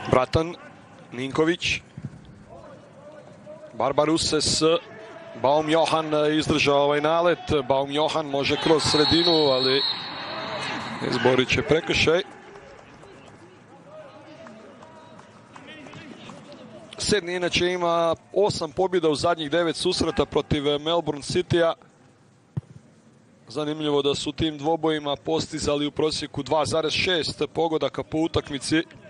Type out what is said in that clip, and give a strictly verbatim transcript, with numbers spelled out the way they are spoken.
Bratan, Ninković, Barbaruses, Baum Johan izdržao ovaj nalet. Baum Johan može kroz sredinu, ali izborit će prekršaj. Sydney inače ima osam pobjeda u zadnjih devet susreta protiv Melbourne Citya. Zanimljivo da su tim dvobojima postizali u prosjeku dva zarez šest pogodaka po utakmici.